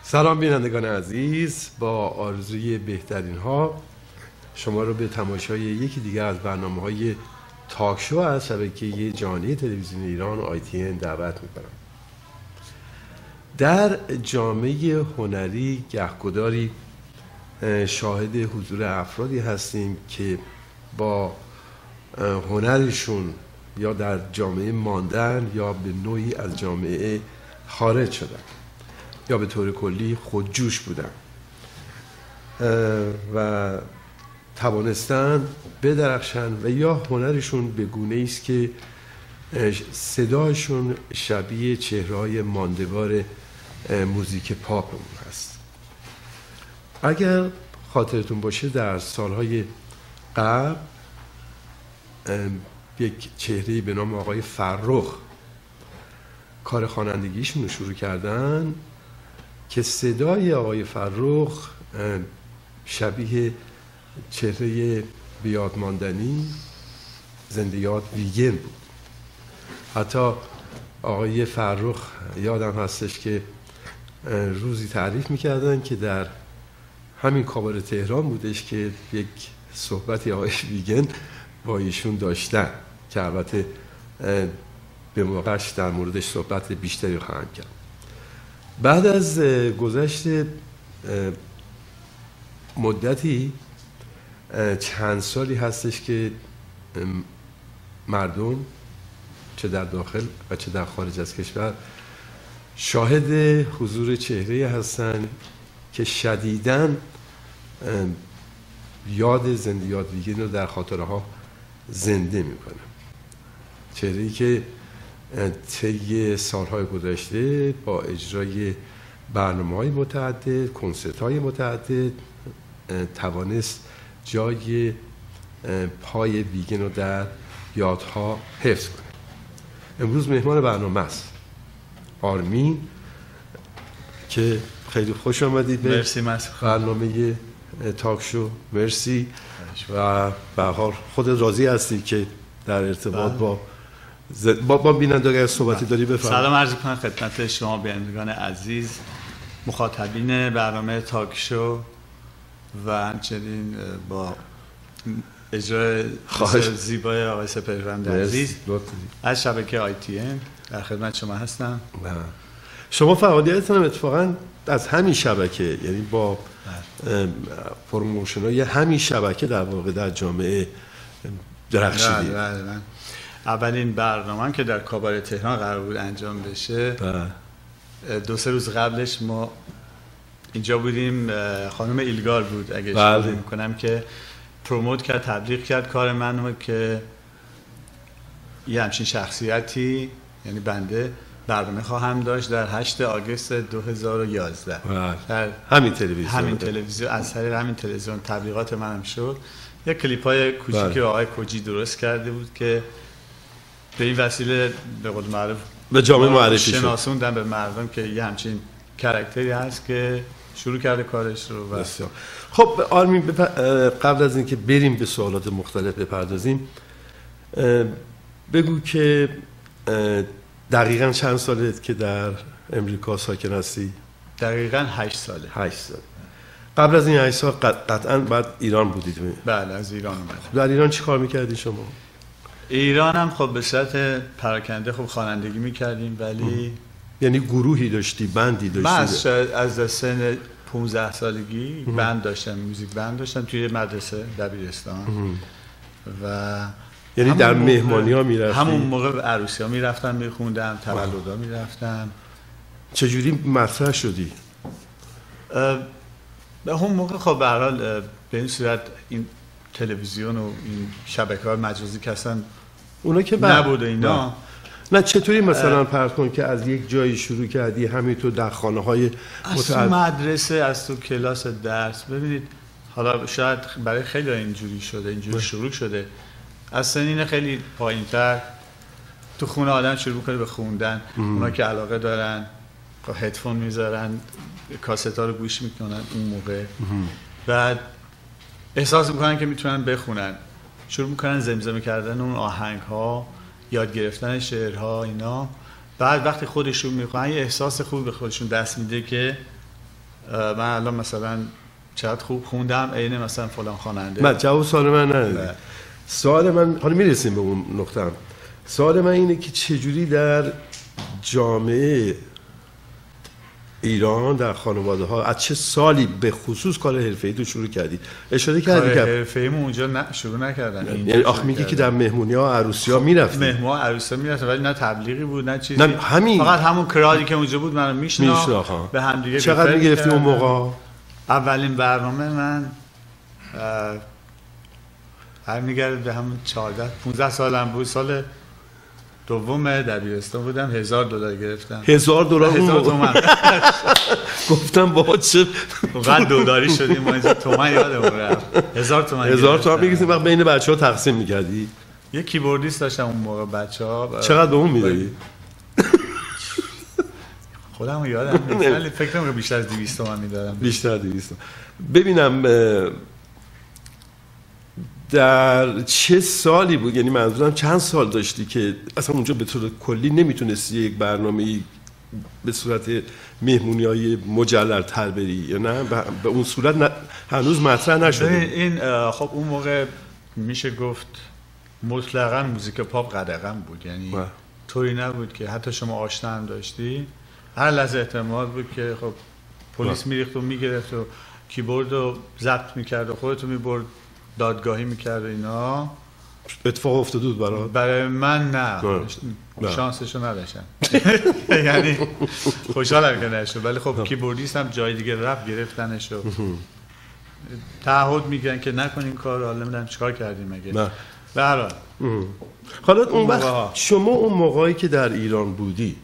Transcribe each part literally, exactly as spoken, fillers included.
سلام بینندگان عزیز، با آرزوی بهترین ها شما رو به تماشای یکی دیگه از برنامه‌های تاک شو از شبکه جهانی تلویزیون ایران آی تی ان دعوت می‌کنم. در جامعه هنری گهگداری شاهد حضور افرادی هستیم که با هنرشون یا در جامعه ماندن یا به نوعی از جامعه خارج شدن یا به طور کلی خودجوش بودن و توانستن بدرخشن و یا هنرشون به گونه است که صدایشون شبیه چهره‌های ماندگار موزیک پاپ هست. اگر خاطرتون باشه در سالهای قبل یک چهره‌ای به نام آقای فرخ کار خوانندگیشون رو شروع کردن که صدای آقای فرخ شبیه چهره بیاد ماندنی زنده یاد ویگن بود. حتی آقای فرخ یادم هستش که روزی تعریف میکردن که در همین کاباره تهران بودش که یک صحبتی آقای ویگن با ایشون داشتن که البته به موقعش در موردش صحبت بیشتری خواهم کرد. بعد از گذشت مدتی چند سالی هستش که مردم چه در داخل و چه در خارج از کشور شاهد حضور چهره هستن که شدیداً یاد زنده یاد ویگن رو در خاطره ها زنده میکنه. چهره‌ای که طی سالهای گذشته با اجرای برنامه‌های متعدد، کنسرت‌های متعدد توانست جای پای ویگن رو در یادها حفظ کنه. امروز مهمان برنامه است آرمین که خیلی خوش آمدید به برنامه تاک شو. مرسی و به هر حال خودت راضی هستی که در ارتباط با با, با بینندگان صحبتی داری بفرمایید. سلام عرض می‌کنم خدمت شما بینندگان عزیز، مخاطبین برنامه تاک شو و همچنین با اجرای زیبای آقای سپهروند عزیز از شبکه آی تی ان در خدمت شما هستم. شما فعالیتتون اتفاقا از همین شبکه، یعنی با پروموشن‌های همین شبکه در واقع در جامعه درخشیدید. بله بله. اولین برنامه که در کاباره تهران قرار بود انجام بشه دو سه روز قبلش ما اینجا بودیم، خانم ایلگار بود اگه اشتباه نمی‌کنم که پروموت کرد، تبلیغ کرد کار منو که یه همچین شخصیتی یعنی بنده برنامه خواهم داشت در هشتم آگوست دو هزار و یازده در همین تلویزیون همین تلویزیون از طریق همین تلویزیون تبلیغات منم شد. یک کلیپ‌های کوچیکی آقای کوجی درست کرده بود که به این وسیله به قول معروف به جامعه معرفی شد، شناسوندن به مردم که یه همچین کاراکتری هست که شروع کرده کارش رو. بسیار خب آرمین، قبل از اینکه بریم به سوالات مختلف بپردازیم بگو که دقیقاً چند سالت که در امریکا ساکن هستی؟ دقیقاً هشت ساله. هشت سال. قبل از این هشت سال قطعاً بعد ایران بودید؟ بله، از ایران اومدم. در ایران چی کار میکردی شما؟ ایران هم خب به صورت پراکنده خب خوانندگی میکردیم، ولی یعنی گروهی داشتی، بندی داشتی؟ من از سن پانزده سالگی بند داشتم، موزیک بند داشتم توی مدرسه دبیرستان و یعنی در مهمانی ها میرفتی؟ همون موقع به عروسی ها میرفتم میخوندم، تولد ها میرفتم. چجوری مطرح شدی؟ به اون موقع خب به هر حال به این صورت این تلویزیون و این شبکه‌های مجازی که اصلا اونا که نبوده اینا. نه چطوری مثلا فرض کن که از یک جایی شروع کردی همینطور در خانه‌های از تو مدرسه، از تو کلاس درس. ببینید حالا شاید برای خیلی اینجوری شده، اینجوری شروع شده از سنین خیلی پایین‌تر تو خونه آدم شروع کنه به خوندن. اونا که علاقه دارن با هدفون میذارن، کاست‌ها رو گوش میکنن اون موقع، بعد احساس میکنن که میتونن بخونن، شروع میکنن زمزمه کردن اون آهنگ‌ها، یاد گرفتن شعرها اینا. بعد وقتی خودشون میخونن یه احساس خوبی به خودشون دست میده که من الان مثلا چقدر خوب خوندم عین مثلا فلان خواننده. من جواب سوال من ندادی. سوال من حالا میرسیم به اون نقطه هم. سوال من اینه که چجوری در جامعه ایران در خانواده ها از چه سالی به خصوص کار حرفه‌ای تو شروع کردی؟ اشاره کردی که کار حرفه‌ای ما اونجا نه شروع نکردن. یعنی آخ میگی که در مهمونی‌ها عروسی‌ها میرفتی؟ مهمون‌ها عروسی‌ها میرفتن ولی نه تبلیغی بود نه چیزی. نه همین فقط همون کرادی که اونجا بود منو میشناخت. به هم دیگه چقدر میگرفتیم اون موقع؟ اولین برنامه من هر میگرد به همون چهارده پانزده سالم بود. سال دوم دبیرستان بودم. هزار دلار گرفتم. هزار دلار هزار تومان. گفتم بابا چه واقعا دلاری شدیم ما اینجا. تومان یادم رفت. هزار تومان هزار تومان میگیریم وقت بین بچه‌ها تقسیم می‌کردی؟ یه کیبوردیست داشتم اون موقع بچه‌ها. چقدر به اون میدادی؟ خودم یادم نیست ولی فکر کنم بیشتر از دویست تومان میدادم. بیشتر از دویست. ببینم در چه سالی بود، یعنی منظورم چند سال داشتی که اصلا اونجا به طور کلی نمیتونستی یک برنامه‌ای به صورت مهمونی‌های مجلل‌تر بری یا نه به اون صورت نه هنوز مطرح نشده؟ این خب اون موقع میشه گفت مطلقاً موزیک پاپ قدغن بود، یعنی با. طوری نبود که حتی شما آشنا هم داشتی هر لحظه احتمال بود که خب پلیس میریخت و میگرفت و کیبورد رو ضبط میکرد و خودتو میبرد دادگاهی میکرد اینا. اتفاق افتاده بود برات؟ برای من نه, نه. شانسشو نداشتم. یعنی خوشحالم که نشد ولی خب کیبوردیست هم جای دیگه رفت گرفتنش و تعهد میگن که نکنین کار. حالا نمیدونم چیکار کردیم مگه. نه به هر حال حالا اون وقت شما اون موقعی که در ایران بودی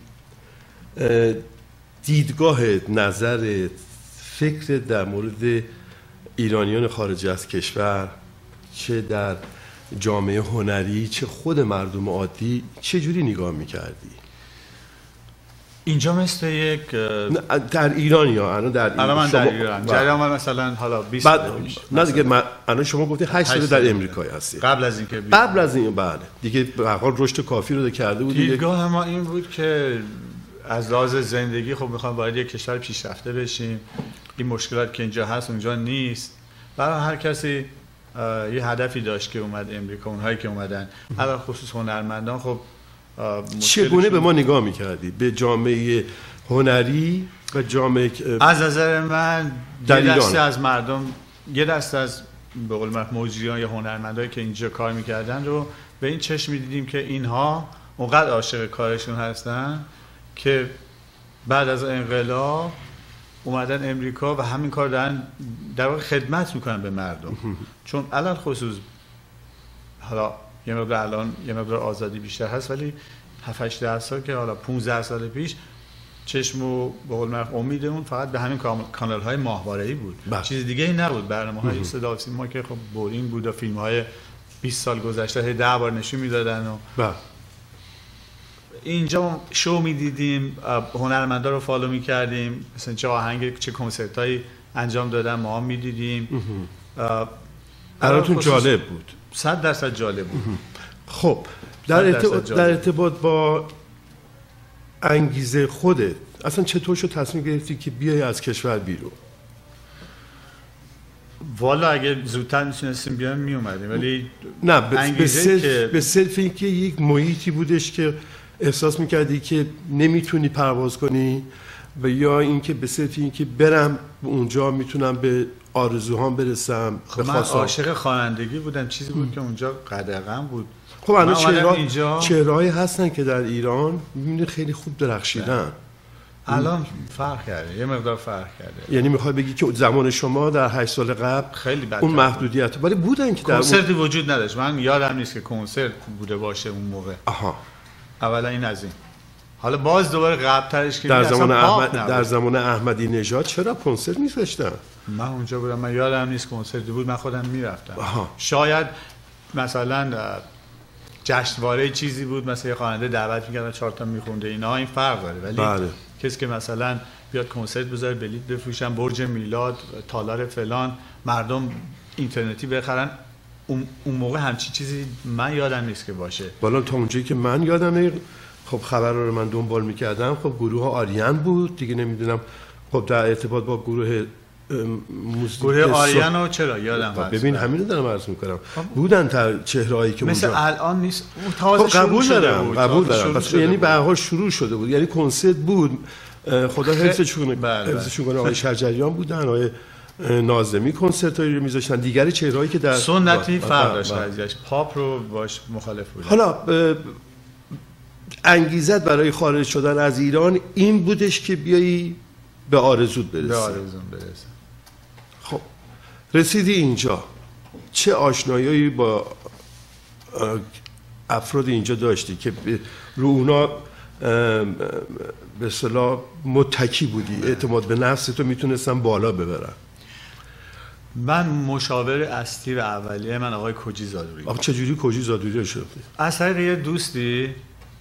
دیدگاهت، نظرت، فکرت در مورد ایرانیان خارج از کشور چه در جامعه هنری چه خود مردم عادی چه جوری نگاه میکردی؟ اینجا مثل یک در ایران یا الان در ایران؟ الان من در ایران جریان من مثلا حالا بیست نه دیگه من الان شما گفتی هشت سال در امریکا هستی. قبل از اینکه قبل از این بله دیگه به هر حال رشد کافی رو کرده بود. دیدگاه ما این بود که از لحاظ زندگی خب میخوام وارد یک کشور پیشرفته بشیم. این مشکلات که اینجا هست اونجا نیست. برای هر کسی یه هدفی داشت که اومد امریکا. اونهایی که اومدن علاوه خصوص هنرمندان خب چگونه به ما نگاه میکردی؟ به جامعه هنری و جامعه از نظر من یه دسته از مردم یه دسته از به قول معروف مجریان یا هنرمندایی که اینجا کار میکردن رو به این چشم میدیدیم که اینها اونقدر عاشق کارشون هستن که بعد از انقلاب اومدن امریکا و همین کار دارن در واقع خدمت میکنن به مردم. چون علل خصوص حالا یه مقدار الان یه مقدار آزادی بیشتر هست ولی هفت هشت سال که حالا پانزده سال پیش چشم و به قول معروف امیدمون فقط به همین کانال های ماهواره‌ای بود. بله. چیز دیگه ای نبود. برنامه‌های صدا و سیما که خب بورینگ بود و فیلم‌های بیست سال گذشته ده بار نشون میدادن و بله. اینجا شو میدیدیم، هنرمندا رو فالو میکردیم، مثلا چه آهنگ چه کنسرتایی انجام دادن ما هم میدیدیم. براتون جالب بود؟ صد درصد جالب بود. خب در ارتباط در ارتباط با انگیزه خودت اصلا چطور شد تصمیم گرفتی که بیای از کشور بیرون؟ والا اگه زودتر میتونستیم بیایم میومدیم ولی نه به صرف که... به صرف اینکه یک محیطی بودش که احساس میکردی که نمیتونی پرواز کنی و یا اینکه به صرف اینکه برم اونجا میتونم به آرزوهام برسم. خب من عاشق خوانندگی بودم. چیزی بود که اونجا قدغن بود. خب الان چهره‌ها اینجا... چهرهایی هستن که در ایران میبینی خیلی خوب درخشیدن. الان فرق کرده، یه مقدار فرق کرده. یعنی میخوای بگی که زمان شما در هشت سال قبل خیلی بدتر اون محدودیت ولی بودن که در کنسرتی اون... وجود نداشت. من یادم نیست که کنسرت بوده باشه اون موقع. آها. اولا این از این. حالا باز دوباره قبل‌ترش که در زمان احمد در زمان احمدی نژاد چرا کنسرت می‌ذاشتن؟ من اونجا بودم، من یادم نیست کنسرتی بود، من خودم میرفتم. شاید مثلا جشنواره چیزی بود، مثلا یه خواننده دعوت می‌کرد چهار تا می‌خونده، اینا این فرق داره. ولی بله. کسی که مثلا بیاد کنسرت بذاره بلیط بفروشن، برج میلاد، تالار فلان، مردم اینترنتی بخرن، اون اون موقع همچی چیزی من یادم نیست که باشه. بالا تا اونجایی که من یادمه خب خبر رو من دنبال میکردم، خب گروه آریان بود دیگه، نمیدونم خب در ارتباط با گروه موسیقی گروه آریانو چرا یادم هست. ببین همین رو دارم عرض میکنم بودن تا چهرهایی که مثل اونجا الان نیست تازه خب قبول دارم قبول دارم یعنی به هر حال شروع شده بود یعنی کنسرت بود خدا حفظشون بله حفظشون کنه آقای شجریان بودن آقای ناظمی کنسرتایی رو میذاشتن دیگری چهرهایی که در سنتی فرق داشت ازش پاپ رو باش مخالف بود. حالا انگیزت برای خارج شدن از ایران این بودش که بیایی به آرزوت برسی. به آرزوم برسه. خب رسیدی اینجا چه آشنایی با افراد اینجا داشتی که رو اونا به اصطلاح متکی بودی اعتماد به نفس تو میتونستن بالا ببرن؟ من مشاور اصلی و اولیه من آقای کجی زادوری. آقا چجوری کجی زادوری رو شدی؟ از طریق یه دوستی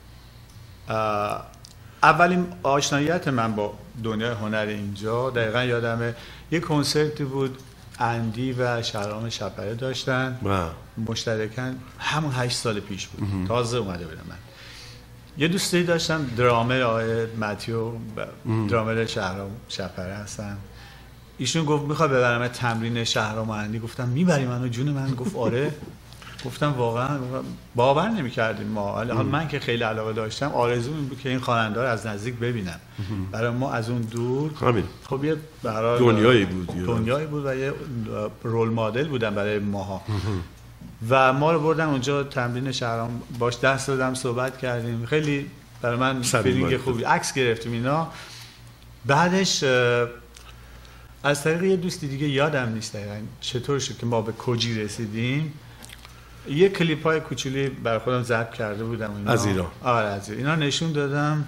اولین آشناییت من با دنیای هنر اینجا دقیقا یادمه یه کنسرتی بود اندی و شهرام شپره داشتن مشترکاً همون هشت سال پیش بود تازه اومده بودم من یه دوستی داشتم درامر آقای متیو درامر شهرام شپره هستن ایشون گفت میخواد ببرم تمرین شهرام و اندی گفتم میبری منو جون من گفت آره گفتم واقعا باور نمی‌کردیم ما حالا من که خیلی علاقه داشتم آرزو این بود که این خواننده رو از نزدیک ببینم برای ما از اون دور همین خب یه برای دنیایی بود دنیایی بود و یه رول مدل بودن برای ماها و ما رو بردن اونجا تمرین شهرام باش دست دادم صحبت کردیم خیلی برای من فیلینگ خوبی عکس گرفتیم اینا بعدش از طریق یه دوستی دیگه یادم نیست دقیقاً چطور شد که ما به کجی رسیدیم یه کلیپ های کوچولی برای خودم ضبط کرده بودم اینا. از ایران آره از ایران اینا نشون دادم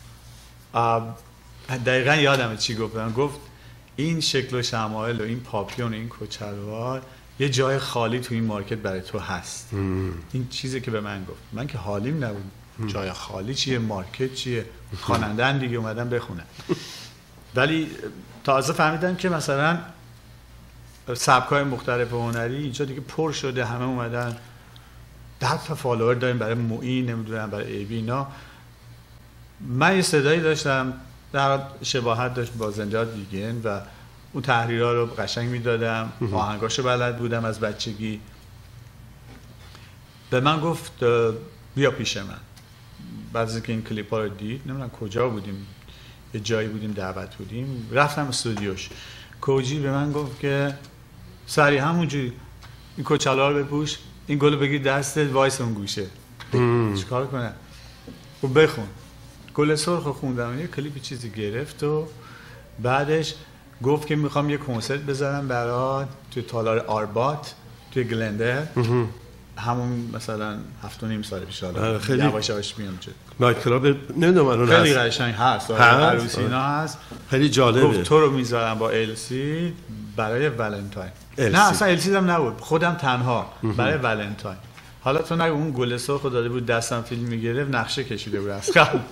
دقیقا یادمه چی گفتم گفت این شکل و شمایل و این پاپیون و این کچلوار یه جای خالی تو این مارکت برای تو هست ام. این چیزی که به من گفت من که حالیم نبود ام. جای خالی چیه مارکت چیه خواننده‌ام دیگه اومدن بخونن ولی تازه فهمیدم که مثلا سبک‌های مختلف هنری اینجا دیگه پر شده همه اومدن ده تا فالوور داریم برای معین نمیدونم برای ای بی اینا من یه صدایی داشتم در شباهت داشت با زنده دیگه و اون تحریرها رو قشنگ میدادم آهنگاشو بلد بودم از بچگی به من گفت بیا پیش من بعد از اینکه این کلیپ ها رو دید نمیدونم کجا بودیم یه جایی بودیم دعوت بودیم رفتم استودیوش کوجی به من گفت که سری همونجوری این کچلوار رو بپوش این گلو بگیر دستت وایس اون گوشه چیکار کنم و بخون گل سرخ خوندم یه کلیپ چیزی گرفت و بعدش گفت که میخوام یه کنسرت بذارم برات توی تالار آربات توی گلندر همون مثلا هفت و نیم سال پیش حالا خیلی یواش یواش میام چه نایت کلاب نمیدونم الان خیلی قشنگ هست عروسی اینا هست خیلی جالبه گفت تو رو میذارم با السی برای ولنتاین نه اصلا السی هم نبود خودم تنها برای ولنتاین حالا تو نگو اون گل سرخ داده بود دستم فیلم میگرفت نقشه کشیده بود از قبل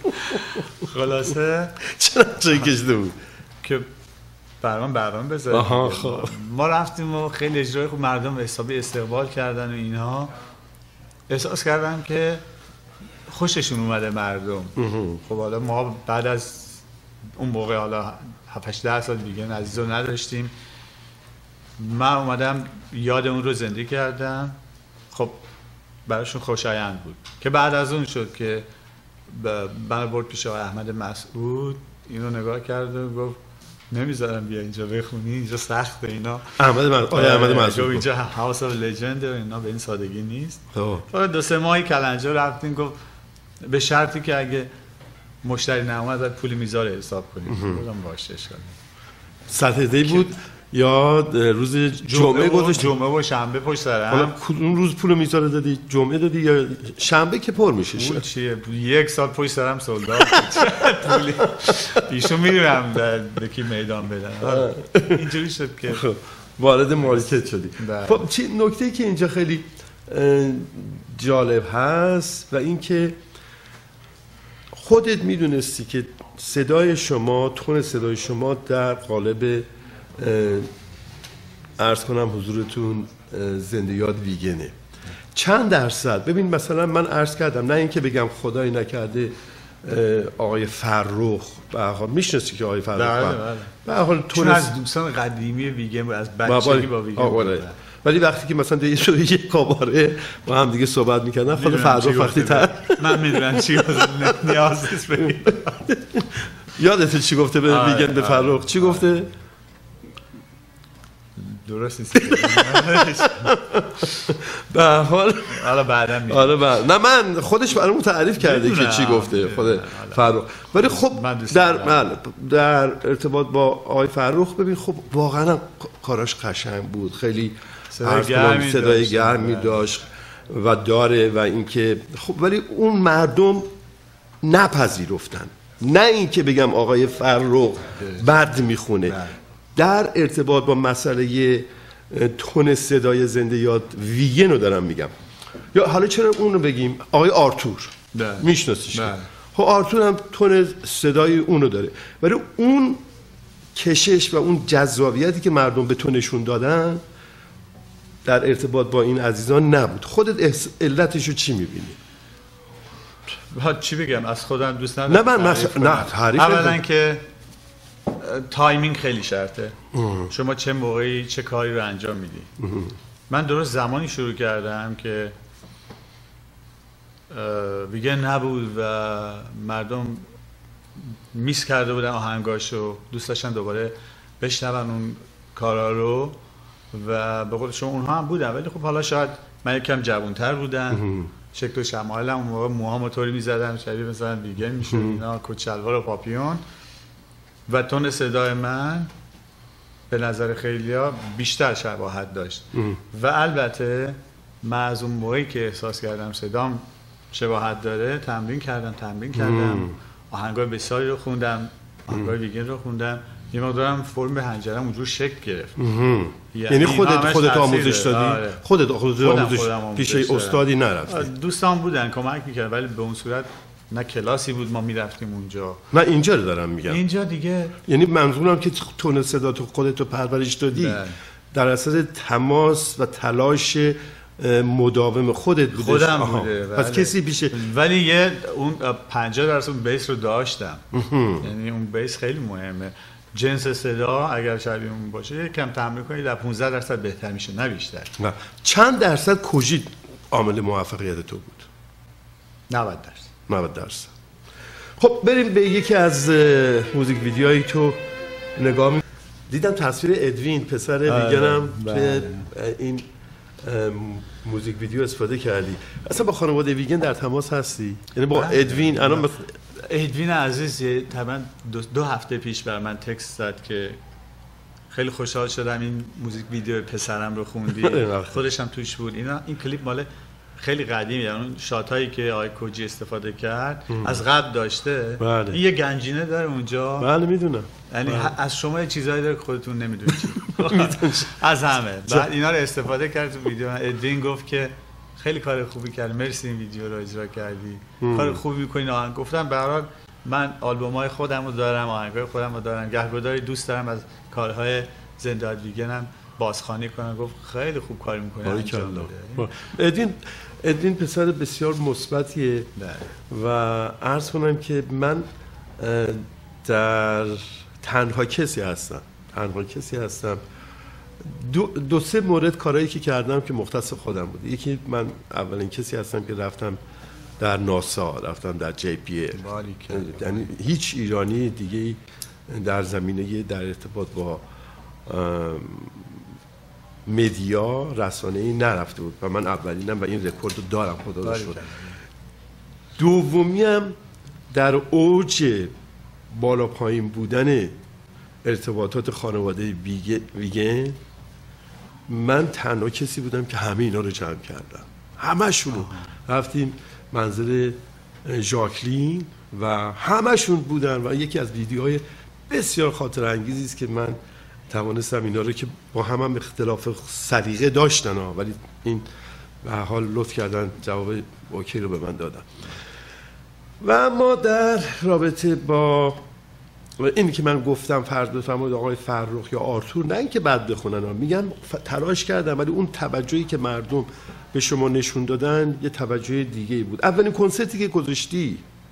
خلاصه چرا نقشه کشیده بود که برام برام بذاریم خب ما رفتیم و خیلی اجرای خوب مردم حسابی استقبال کردن و اینها احساس کردم که خوششون اومده مردم خب حالا ما بعد از اون موقع حالا هفت هشت ده سال دیگه عزیز رو نداشتیم من اومدم یاد اون رو زنده کردم خب براشون خوشایند بود که بعد از اون شد که من برد پیش آقای احمد مسعود اینو نگاه کرد و گفت نمیذارم بیا اینجا بخونی اینجا سخته اینا احمد مسعود آقای احمد مسعود اینجا هاوس اف لژند و اینا به این سادگی نیست فقط دو سه ماهی کلنجا رفتیم گفت به شرطی که اگه مشتری نامد باید پول میذار حساب کنیم گفتم باشه اشکال ساتردی بود یا روز جمعه گذاشت جمعه و شنبه پشت سر هم اون روز پول میذاره دادی جمعه دادی یا شنبه که پر میشه پول چیه یک سال پشت سرم سولدار پولی ایشون میدونم در کی میدان بدن اینجوری شد که وارد مارکت شدی. خب چی نکته‌ای که اینجا خیلی جالب هست و این که خودت میدونستی که صدای شما تون صدای شما در قالب عرض کنم حضورتون زنده یاد ویگنه چند درصد ببین مثلا من عرض کردم نه اینکه بگم خدای نکرده آقای فرخ به هر حال میشناسی که آقای فرخ بله بله به هر حال چون از دوستان قدیمی ویگن بود، از بچگی با ویگن بود. ولی وقتی که مثلا دیگه شده یه کاباره با هم دیگه صحبت میکردن خود فرخ وقتی تر من میدونم چی نیاز نیست بگیم. یادت چی گفته به ویگن به فرخ؟ چی گفته؟ درست نیست. به هر حال حالا بعدا میگم. آره بعد نه من خودش برامون تعریف کرده که چی گفته خود فرخ. ولی خب در در ارتباط با آقای فرخ ببین خب واقعا کاراش قشنگ بود، خیلی صدای گرمی داشت و داره و اینکه خب ولی اون مردم نپذیرفتن. نه اینکه بگم آقای فرخ بد میخونه، در ارتباط با مسئله تون صدای زنده یا ویگن رو دارم میگم. یا حالا چرا اون رو بگیم آقای آرتور میشناسیش؟ خب آرتور هم تون صدای اون رو داره، ولی اون کشش و اون جذابیتی که مردم به تو نشون دادن در ارتباط با این عزیزان نبود. خودت علتش رو چی میبینی؟ چی بگم از خودم دوست ندارم. نه من مس... نه تعریف اولا که تایمینگ خیلی شرطه. اه. شما چه موقعی چه کاری رو انجام میدی. اه. من درست زمانی شروع کردم که ویگن نبود و مردم میس کرده بودن آهنگاشو، دوست داشتن دوباره بشنون اون کارا رو و به قول شما اونها هم بودن، ولی خب حالا شاید من یکم جوانتر بودم، شکل و شمایلم اون موقع موهام طوری میزدم شبیه مثلا ویگن میشد اینا، کت شلوار و پاپیون، و تون صدای من به نظر خیلیا بیشتر شباهت داشت. ام. و البته من از اون موقعی که احساس کردم صدام شباهت داره تمرین کردم تمرین کردم آهنگای بسیاری رو خوندم، آهنگای ویگن رو خوندم، یه مقدارم فرم حنجرم اونجور شکل گرفت. یعنی خودت خودت آموزش دادی؟ آره. خودت خودت آموزش پیش استادی نرفتی؟ دوستان بودن کمک میکردن ولی به اون صورت نه کلاسی بود ما میرفتیم اونجا. نه اینجا رو دارم میگم. اینجا دیگه یعنی منظورم که تون صدا تو خودت رو پرورش دادی بله. در اثر تماس و تلاش مداوم خودت بوده. خودم بوده. پس بله. کسی بیشه ولی یه اون پنجاه درصد اون بیس رو داشتم. یعنی اون بیس خیلی مهمه. جنس صدا اگر شبیه اون باشه یکم تمرین کنید در پانزده درصد بهتر میشه نه بیشتر. نه. چند درصد کجی عامل موفقیت تو بود؟ نود درصد. نود درصد. خب بریم به یکی از موزیک ویدیوهای تو نگاه می... دیدم تصویر ادوین پسر ویگنم که این موزیک ویدیو استفاده کردی. اصلا با خانواده ویگن در تماس هستی؟ یعنی با ادوین الان مثلا ادوین عزیز طبعا دو, دو هفته پیش بر من تکست زد که خیلی خوشحال شدم این موزیک ویدیو پسرم رو خوندی. خودش هم توش بود. اینا این کلیپ مال خیلی قدیمی، یعنی اون شاتایی که آقای کوجی استفاده کرد ام. از قبل داشته. بله. این یه گنجینه داره اونجا. بله میدونم. یعنی بله. از شما چیزایی داره که خودتون نمیدونید. از همه. بعد اینا رو استفاده کرد تو ویدیو. ادوین گفت که خیلی کار خوبی کردی، مرسی این ویدیو رو اجرا کردی. ام. کار خوبی می‌کنی. آهنگ گفتم به هر حال من آلبوم‌های خودم رو دارم، آهنگ‌های خودم رو دارم. گهگداری دوست دارم از کارهای زنده ویگنم بازخوانی کنم. گفت خیلی خوب کار می‌کنی انجام داده. ادوین ادوین پسر بسیار مثبتیه و عرض کنم که من در تنها کسی هستم تنها کسی هستم دو, دو سه مورد کارهایی که کردم که مختص خودم بود. یکی من اولین کسی هستم که رفتم در ناسا، رفتم در جی پی ال، یعنی هیچ ایرانی دیگه در زمینه در ارتباط با مدیا رسانه‌ای نرفته بود و من اولینم و این رکورد رو دارم خدا رو شکر. دومی هم در اوج بالا پایین بودن ارتباطات خانواده ویگن من تنها کسی بودم که همه اینا رو جمع کردم. همشون رو رفتیم منزل ژاکلین و همشون بودن و یکی از ویدیوهای بسیار خاطر انگیزی است که من توانستم اینا رو که با هم هم اختلاف سلیقه داشتن ها ولی این به هر حال لطف کردن جواب اوکی رو به من دادن. و اما در رابطه با اینی که من گفتم فرض بفرمایید آقای فرخ یا آرتور، نه اینکه بد بخونن ها، میگم تلاش کردم ولی اون توجهی که مردم به شما نشون دادن یه توجه دیگه ای بود. اولین کنسرتی که گذاشتی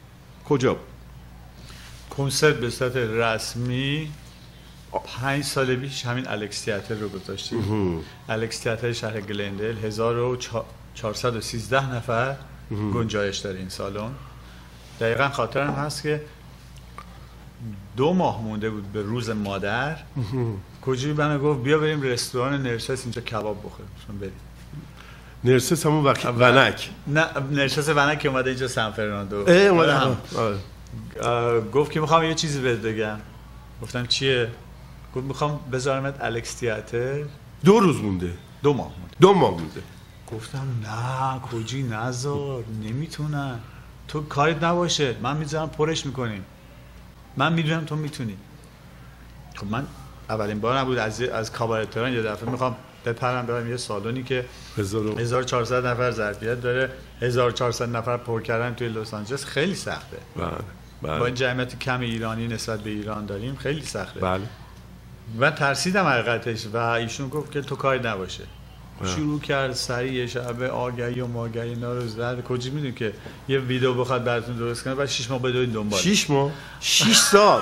کجا؟ کنسرت به صورت رسمی پنج سال پیش همین الکس تئاتر رو گذاشتیم. الکس تئاتر شهر گلندل، هزار و چهارصد و سیزده نفر گنجایش داره این سالن. دقیقا خاطرم هست که دو ماه مونده بود به روز مادر، کجوری بنا گفت بیا بریم رستوران نرسس اینجا کباب بخوریم. بریم نرسس همون وقت ونک؟ نه نرسس ونک که اومده اینجا سان فرناندو. اه اومده. گفت که میخوام یه چیزی بهت بگم. گفتم چیه؟ گفت میخوام بذارمت الکس تئاتر. دو روز مونده؟ دو ماه مونده. دو ماه مونده. گفتم نه کجی نذار، نمیتونن، تو کاریت نباشه، من میذارم پرش میکنیم، من میدونم تو میتونی. خب من اولین بار نبود از از کابارت تهران یه دفعه میخوام بپرم برم یه سالونی که هزار و چهارصد نفر ظرفیت داره، هزار و چهارصد نفر پر کردن توی لس آنجلس خیلی سخته. بله بله. با این جمعیت کم ایرانی نسبت به ایران داریم خیلی سخته. بله. من ترسیدم حقیقتش و ایشون گفت که تو کاری نباشه. شروع کرد سریع شب آگهی و ماگهی اینا رو زد. کجی میدونی که یه ویدیو بخواد براتون درست کنه بعد شش ماه بدوید دنبال. شش ماه؟ شش سال.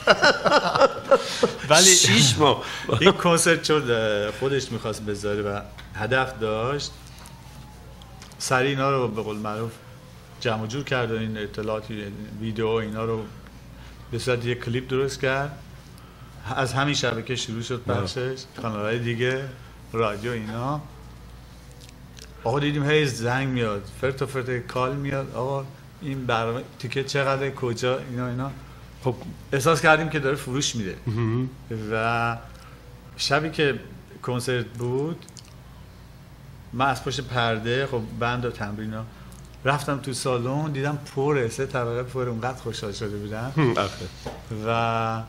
ولی شش ماه. این کنسرت چون خودش میخواست بذاره و هدف داشت، سریع اینا رو به قول معروف جمع جور کرد و این اطلاعاتی ویدیو اینا رو به صورت یک کلیپ درست کرد. از همین شبکه شروع شد پخشش، کانال‌های دیگه، رادیو اینا. آقا دیدیم هی زنگ میاد، فرت و فرت کال میاد، آقا این برنامه تیکت چقدر، کجا، اینا اینا. خب احساس کردیم که داره فروش میده. و شبی که کنسرت بود من از پشت پرده خب بند و تمرینا رفتم تو سالن، دیدم پره، سه طبقه پره، اونقدر خوشحال شده بودم. و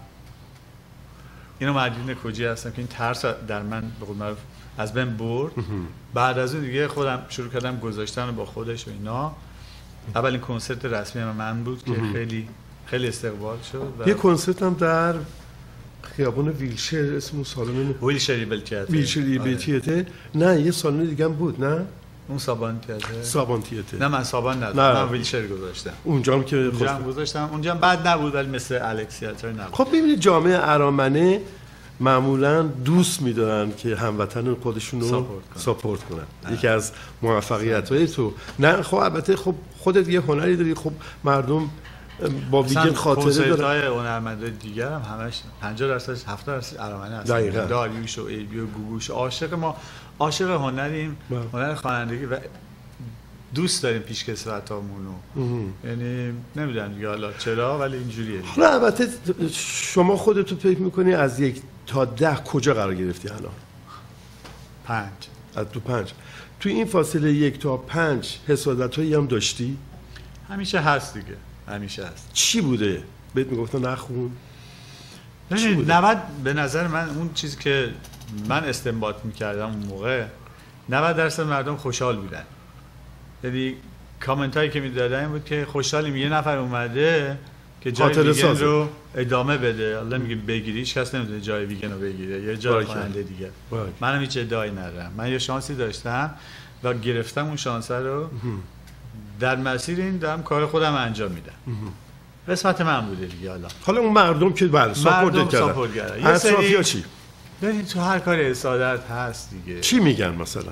اینو مدیون کجی هستم که این ترس در من به قول معروف از بین برد. بعد از اون دیگه خودم شروع کردم گذاشتن با خودش و اینا. اولین کنسرت رسمی من بود که خیلی خیلی استقبال شد. یه کنسرت هم در خیابان ویلشر، اسم سالن ویلشری بلتیاته. ویلشری بلتیاته. نه یه سالن دیگه هم بود. نه اون سابان تیاتر. سابان تیاتر. نه من سابان نداشتم، من ویلشر گذاشتم. اونجا هم که اونجا هم گذاشتم. اونجا هم بد نبود ولی مثل الکس تئاتر نبود. خب ببینید جامعه ارامنه معمولا دوست می‌دارن که هموطن خودشون رو ساپورت کنن. یکی از موفقیت‌های تو. نه خب البته خب خودت یه هنری داری، خب مردم با ویژن خاطره دارن. کنسرت‌های هنرمندای دیگر هم همش پنجاه درصد هفتاد درصد ارامنه هستن. داریوش و ایبی و گوگوش عاشق ما عاشق هنریم، هنر خوانندگی و دوست داریم پیشکسوتامون رو. یعنی نمیدونم دیگه حالا چرا ولی اینجوریه. حالا البته شما خودتو فکر می‌کنی از یک تا ده کجا قرار گرفتی الان؟ پنج. از تو پنج. تو این فاصله یک تا پنج حسادتایی هم داشتی؟ همیشه هست دیگه. همیشه هست. چی بوده؟ بهت میگفتن نخون؟ ببینید نود به نظر من اون چیزی که من استنباط میکردم اون موقع نود درصد مردم خوشحال بودن. یعنی کامنت هایی که میدادن این بود که خوشحالیم یه نفر اومده که جای ویگن رو ادامه بده. الله میگه بگیری، هیچ کس نمیتونه جای ویگن رو بگیره یا جای خواننده دیگه. منم هیچ ادعایی ندارم. من یه شانسی داشتم و گرفتم اون شانس رو. در مسیر این دارم کار خودم انجام میدم. قسمت من بوده دیگه. حالا حالا اون مردم که بله ساپورت کردن. اطرافیا چی؟ ببین تو هر کاری حسادت هست دیگه. چی میگن مثلا؟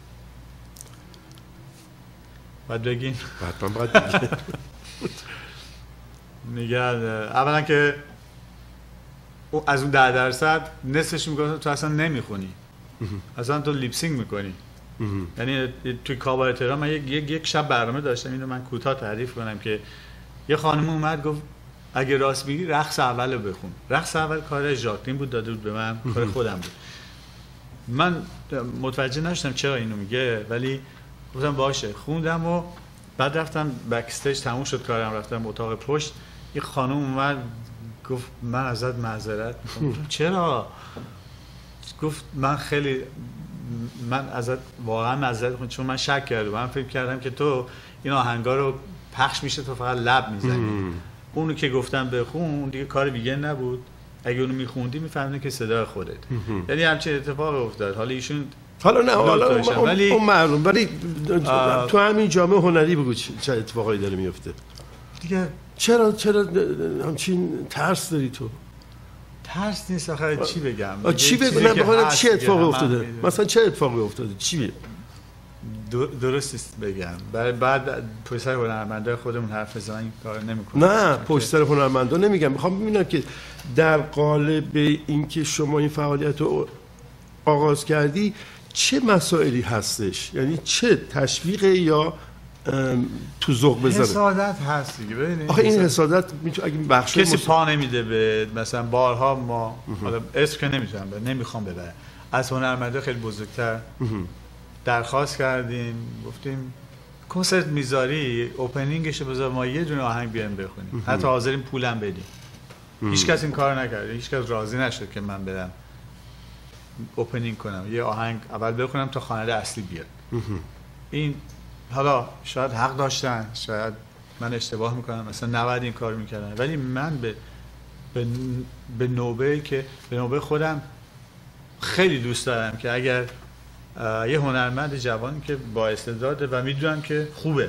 بعد بگین. حتما باید بگین. میگن اولا که از اون ده درصد نصفش میگن تو اصلا نمیخونی، اصلا تو لیپسینگ میکنی. یعنی توی کابارت تهران من یک یک شب برنامه داشتم، اینو من کوتاه تعریف کنم که یه خانم اومد گفت اگه راست میگی رقص اولو بخون. رقص اول کار ژاکلین بود، داده بود به من، کار خودم بود. من متوجه نشدم چرا اینو میگه ولی گفتم باشه، خوندم و بعد رفتم بک استیج، تموم شد کارم، رفتم اتاق پشت. یه خانم اومد گفت من ازت معذرت میخوام. چرا؟ گفت من خیلی من ازت واقعا معذرت میخوام چون من شک کردم، من فکر کردم که تو این آهنگا رو پخش میشه تو فقط لب میزنی. اونو که گفتم بخون دیگه کار دیگه نبود، اگه اونو میخوندی میفهمیدی که صدای خودت. یعنی همچین اتفاق افتاد. حالا ایشون حالا نه حالا اون, اون معلوم ولی تو همین جامعه هنری بگو چه اتفاقایی داره میفته. دیگه چرا چرا همچین ترس داری تو؟ ترس نیست آخه چی بگم؟ چی بگم؟ نه بخوام چی اتفاقی افتاده؟ مثلا چه اتفاقی افتاده؟ چی بگم؟ درست است بگم. بعد بعد پشت سر هنرمندای خودمون حرف بزنن این کارو نمی‌کنه. نه پشت سر هنرمندا نمیگم. میخوام ببینم که در قالب اینکه شما این فعالیت رو آغاز کردی چه مسائلی هستش؟ یعنی چه تشویق یا تو ذوق بزنه؟ حسادت هست دیگه. ببینید آخه این حسادت میتونه اگه بخش کسی مص... پا نمیده به مثلا بارها ما حالا اسم که نمیتونم نمیخوام ببرم از هنرمندا خیلی بزرگتر درخواست کردیم گفتیم کنسرت میذاری اوپنینگش رو بذار ما یه دونه آهنگ بیاریم بخونیم حتی حاضرین پولم بدیم. هیچ کس این کار نکرد، هیچ کس راضی نشد که من برم اوپنینگ کنم یه آهنگ اول بخونم تا خواننده اصلی بیاد. این حالا شاید حق داشتن، شاید من اشتباه میکنم، مثلا نباید این کار میکردن، ولی من به به, به نوبه که به نوبه خودم خیلی دوست دارم که اگر یه هنرمند جوانی که با استعداده و میدونم که خوبه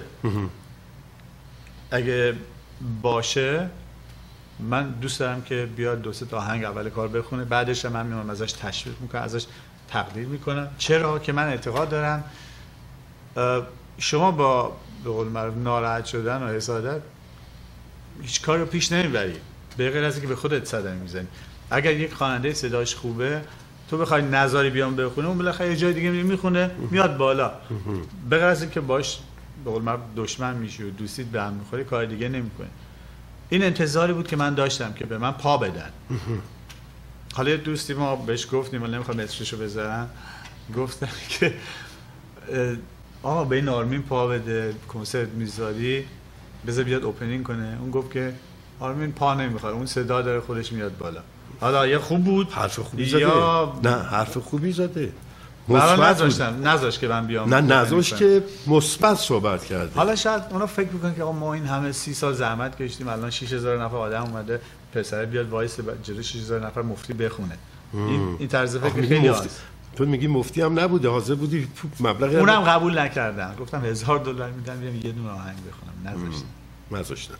اگه باشه من دوست دارم که بیاد دو سه تا آهنگ اول کار بخونه، بعدش من میام ازش تشویق میکنم، ازش تقدیر میکنم. چرا که من اعتقاد دارم شما با به قول معروف ناراحت شدن و حسادت هیچ کاری رو پیش نمیبری به غیر از اینکه به خودت صدمه میزنی. اگر یک خواننده صداش خوبه تو بخوای نظاری بیام بخونه اون بالاخره یه جای دیگه میخونه میاد بالا، به غیر از اینکه باش به قول معروف دشمن میشی و دوستیت به هم میخوری کار دیگه نمیکنی. این انتظاری بود که من داشتم که به من پا بدن. حالا یه دوستی ما بهش گفتیم ولی نمیخوام اسمشو بذارم، گفتم که آقا به این آرمین پا بده کنسرت میذاری بذار بیاد اوپنینگ کنه. اون گفت که آرمین پا نمیخواد، اون صدا داره خودش میاد بالا. حالا یه خوب بود حرف خوبی زده یا نه حرف خوبی زده مثبت نذاشتم نذاش که من بیام نه نذاش که مثبت صحبت کرده. حالا شاید اونا فکر میکنن که آقا ما این همه سی سال زحمت کشیدیم الان شش هزار نفر آدم اومده پسر بیاد وایس جلوی شش هزار نفر مفتی بخونه. این این طرز فکر خیلی هست. تو میگی مفتی هم نبوده، حاضر بودی مبلغ اونم قبول نکردن، گفتم هزار دلار میدم بیام یه دونه آهنگ بخونم، نذاشتن نذاشتن.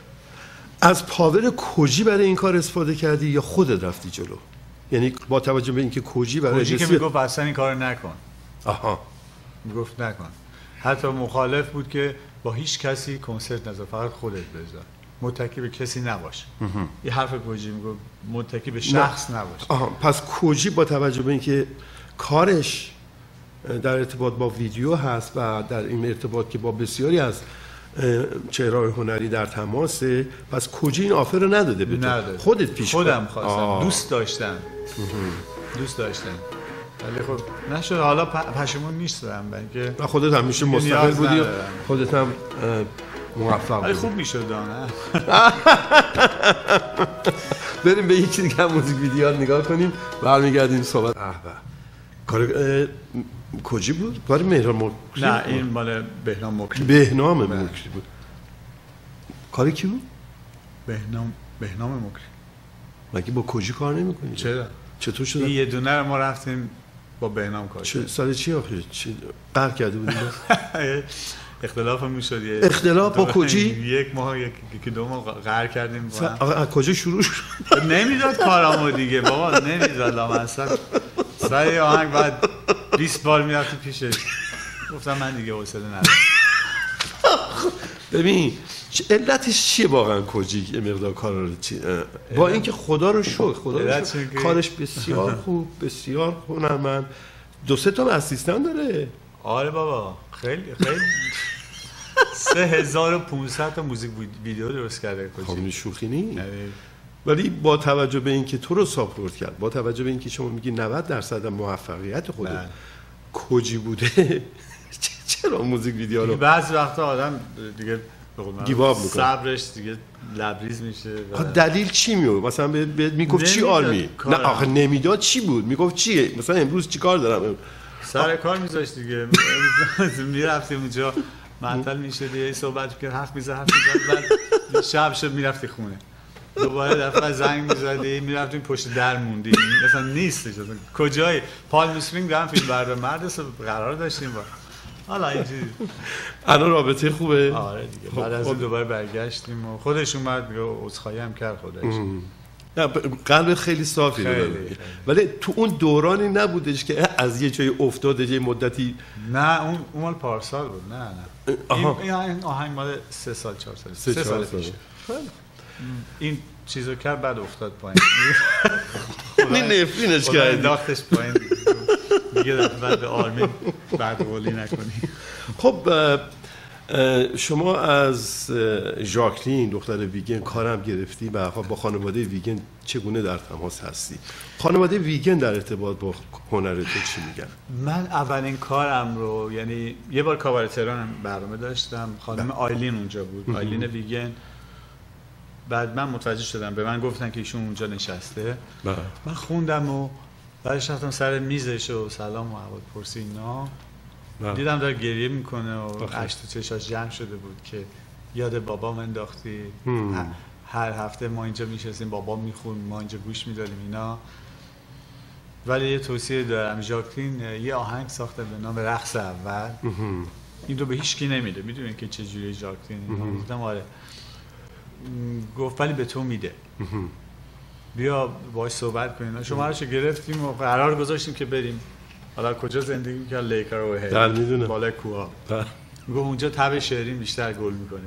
از پاور کجی برای این کار استفاده کردی یا خودت رفتی جلو؟ یعنی با توجه به اینکه کجی برای کجی که میگفت اصلا این کارو نکن. آها میگفت نکن. حتی مخالف بود که با هیچ کسی کنسرت نذار، فقط خودت بذار، متکی به کسی نباش. این حرف کجی میگفت متکی به شخص نباش. آها پس کجی با توجه به اینکه کارش در ارتباط با ویدیو هست و در این ارتباط که با بسیاری از چهره‌های هنری در تماسه، پس کجی این آفر رو نداده به تو؟ خودت پیش خودم خواستم، دوست داشتم دوست داشتم ولی خب نشد. حالا پشیمون نیستم بلکه خودت همیشه مستقل بودی، خودت هم موفق بودی. ولی خوب میشد نه. بریم به یکی دیگه موزیک ویدیو نگاه کنیم برمیگردیم صحبت. اه کار کجی بود؟ کار مهران مکری؟ نه این مال بهنام مکری. بهنام مکری بود. کاری کی بود؟ بهنام بهنام مکری. مگه با کجی کار نمی‌کنی؟ چرا؟ چطور شد؟ یه دونه رو ما رفتیم با بهنام کار کردیم. سال چی آخه؟ چی قهر کرده بودیم؟ اختلاف هم میشد. اختلاف با کجی؟ یک ماه یکی دو ماه قهر کردیم با هم. آقا از کجا شروع شد؟ نمیداد کارامو دیگه بابا، نمیداد. مثلا سر آهنگ بعد بیست بار میرفتی پیشش، گفتم من دیگه حوصله ندارم. ببین علتش چیه واقعا کجی یه مقدار کار رو با اینکه خدا رو شکر خدا رو شکر کارش بسیار خوب بسیار هنرمند، دو سه تا اسیستان داره. آره بابا خیلی خیلی سه هزار و پانصد تا موزیک ویدیو درست کرده کجی. خب شوخی نیست. ولی با توجه به اینکه تو رو ساپورت کرد، با توجه به اینکه شما میگی نود درصد موفقیت خودت کجی بوده، چرا موزیک ویدیو رو بعضی وقتا آدم دیگه گیواب میکنه، صبرش دیگه لبریز میشه. و... دلیل چی میگه؟ مثلا بهت میگفت چی آرمی؟ نه آخه نمیداد چی بود؟ میگفت چیه؟ مثلا امروز چی کار دارم؟ سر کار میذاشت دیگه. میرفتیم اونجا معطل میشد یه صحبت میکرد حرف میزد حرف میزد بعد شب شد میرفتی خونه دوباره دفعه زنگ میزدی میرفتیم پشت در موندی مثلا نیستش. کجای پالم اسپرینگ دارم فیلم بردار مرد قرار داشتیم با حالا اینجوری الان رابطه خوبه؟ آره دیگه بعد از اون دوباره برگشتیم و خودش اومد میگه عذرخواهی هم کرد خودش. نه قلب خیلی صافی داره، ولی تو اون دورانی نبودش که از یه جای افتاده یه مدتی؟ نه اون اون مال پارسال بود. نه نه این این آهنگ مال سه سال چهار سال سه, سه سال پیشه. این چیزو کرد بعد افتاد پایین. این نفرینش کرد انداختش پایین دیگه بعد به آرمین بعد قولی نکنی. خب شما از ژاکلین دختر ویگن کارم گرفتی و با خانواده ویگن چگونه در تماس هستی؟ خانواده ویگن در ارتباط با هنرت چی میگن؟ من اولین کارم رو یعنی یه بار کاوار تهران برنامه داشتم، خانم آیلین اونجا بود، آیلین ویگن. بعد من متوجه شدم، به من گفتن که ایشون اونجا نشسته. با. من خوندم و بعدش رفتم سر میزش و سلام و احوال پرسی اینا. دیدم داره گریه میکنه و اشک تو چشاش جمع شده بود که یاد بابام انداختی. هر هفته ما اینجا میشستیم بابا میخون، ما اینجا گوش میدادیم اینا. ولی یه توصیه دارم، ژاکلین یه آهنگ ساخته به نام رقص اول. این رو به هیچ کی نمیده. میدونین که چه جوری ژاکلین؟ گفتم آره. گفت ولی به تو میده، بیا باهاش صحبت کنیم. شما رو گرفتیم و قرار گذاشتیم که بریم. حالا کجا زندگی می‌کنه؟ لیکر و هی بالای کوها. گفت اونجا تب شعرین بیشتر گل میکنه.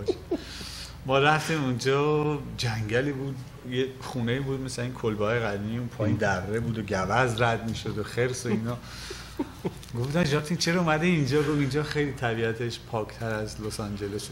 ما رفتیم اونجا، جنگلی بود، یه خونه بود مثل این کلبه‌های قدیمی، اون پایین دره بود و گوز رد میشد و خرس و اینا. گفتن ژاکلین چرا اومده اینجا؟ گفت اینجا خیلی طبیعتش پاکتر از لس آنجلسه.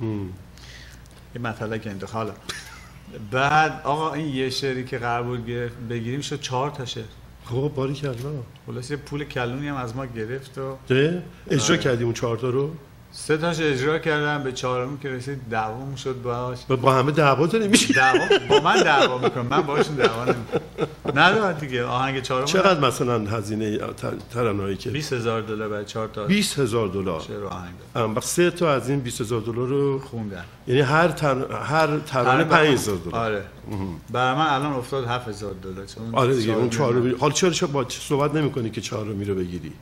یه مطلب که انتخاب. حالا بعد آقا این یه شعری که قرار بود بگیریم شد چهار تا شعر. خب باریکلا. خلاص یه پول کلونی هم از ما گرفت و اجرا کردیم اون چهار تا رو. سه تاش اجرا کردم، به چهارم که رسید دعوام شد باهاش. با همه دعوا داره میشه. دعوا با من دعوا میکنم، من باهاشون دعوا نمیکنم. نداره دیگه. آهنگ چهارم چقدر مثلا هزینه ترانه‌ای که بیست هزار دلار برای چهار تا بیست هزار دلار چه آهنگ داد. بعد سه تا از این بیست هزار دلار رو خوندن. یعنی هر تر... هر ترانه پنج هزار دلار. آره. برای من الان افتاد هفت هزار دلار. چون آره دیگه اون چهار رو حالا چرا چرا با صحبت نمی‌کنی که چهار رو میره بگیری؟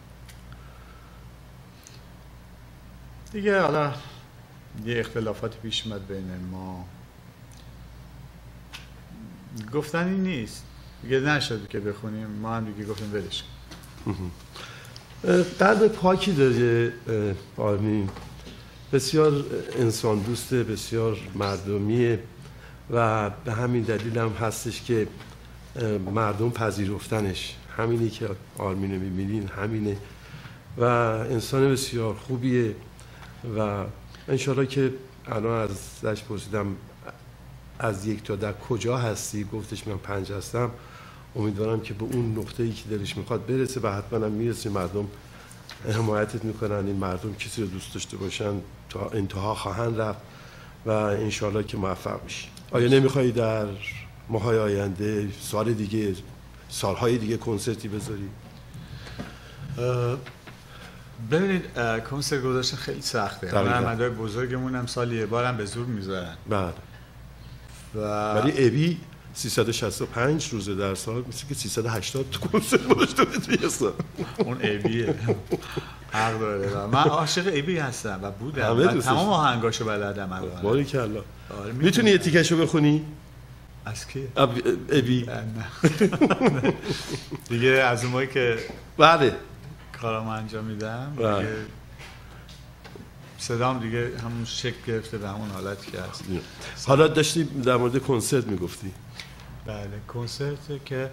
دیگه حالا یه اختلافات پیش اومد بین ما، گفتنی نیست دیگه، نشد که بخونیم. ما هم دیگه گفتیم ولش کن. قلب پاکی داره آرمین، بسیار انسان دوسته، بسیار مردمیه و به همین دلیل هم هستش که مردم پذیرفتنش. همینی که آرمین رو میبینین همینه و انسان بسیار خوبیه و انشالله که الان ازش پرسیدم از یک تا ده کجا هستی، گفتش من پنج هستم. امیدوارم که به اون نقطه‌ای که دلش میخواد برسه و حتما هم میرسه. مردم حمایتت میکنن، این مردم کسی رو دوست داشته باشن تا انتها خواهند رفت و انشالله که موفق میشی. آیا نمیخوایی در ماهای آینده، سال دیگه، سالهای دیگه کنسرتی بذاری؟ ببینید کنسرت گذاشتن خیلی سخته. هنرمندای بزرگمون هم سالی یه بارم به زور میذارن. بله. و ولی ابی سیصد و شصت و پنج روزه در سال، مثل که سیصد و هشتاد کنسرت گذاشته توی سال. اون ابیه. حق داره. و من عاشق ابی هستم و بودم و تمام آهنگاشو بلدم الان. باریکلا. میتونی یه تیکشو بخونی؟ از کی؟ ابی. نه. دیگه از اون موقعی که بله کارامو انجام میدم دیگه صدام دیگه همون شکل گرفته به همون حالتی که هست. حالا داشتی در مورد کنسرت میگفتی؟ بله کنسرت که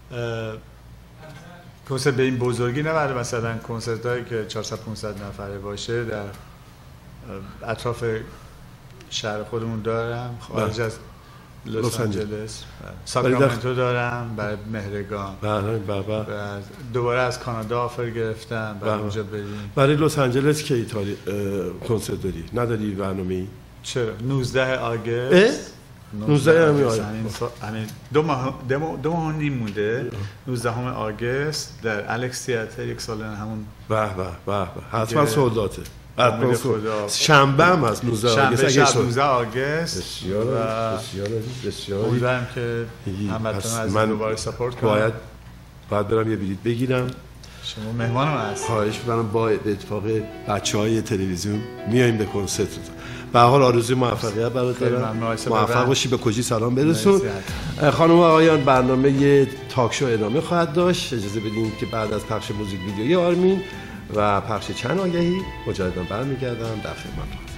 کنسرت به این بزرگی نبره، مثلا کنسرت هایی که چهارصد پانصد نفره باشه در اطراف شهر خودمون دارم، خارج از لس آنجلس ساکرامنتو دارم، برای مهرگان. بله بابا. دوباره از کانادا آفر گرفتم برای اونجا بریم. برای لس آنجلس کی تاری کنسرت داری؟ نداری برنامه‌ای؟ چرا؟ نوزده آگوست. نوزده همین آگوست. همین دو ماه دو ماه نیم مونده. نوزدهم آگوست در الکس تئاتر یک سال همون. به به به حتما سولداته. حتما شنبه هم هست نوزده آگوست. شنبه شب نوزده آگوست. بسیار بسیار بسیار. امیدوارم که همتون از دوباره ساپورت کنید. باید باید برم یه بلیط بگیرم شما مهمان ما هستید. خواهش می‌کنم. با اتفاق بچه‌های تلویزیون میایم به کنسرت. به هر حال آرزوی موفقیت برات دارم. موفق باشی، به کجی سلام برسون. خانم و آقایان، برنامه تاک شو ادامه خواهد داشت. اجازه بدین که بعد از پخش موزیک ویدیوی آرمین و پخش چند آگهی مجددا برمیگردم در خدمتتون.